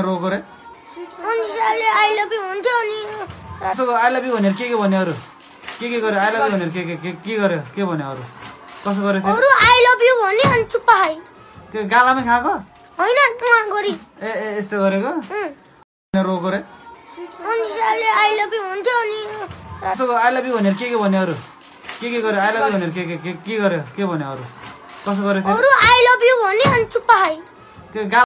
रोको रे मनिषाले I love you भन्थ्यो अनि आई लभ यु भनेर के भन्यो अरू के गर्यो आई लभ यु भनेर के गर्यो के भन्यो अरू कसो गर्यो अरू आई लभ यु भने अनि चुप्पा खाइ के गालामै खाएको हैन उहाँ गरी ए यस्तो गरेको रोको रे मनिषाले आई लभ यु भन्थ्यो अनि आई लभ यु भनेर के भन्यो अरू के गर्यो आई लभ यु भनेर के गर्यो के भन्यो अरू कसो गर्यो अरू आई लभ यु भने अनि चुप्पा खाइ के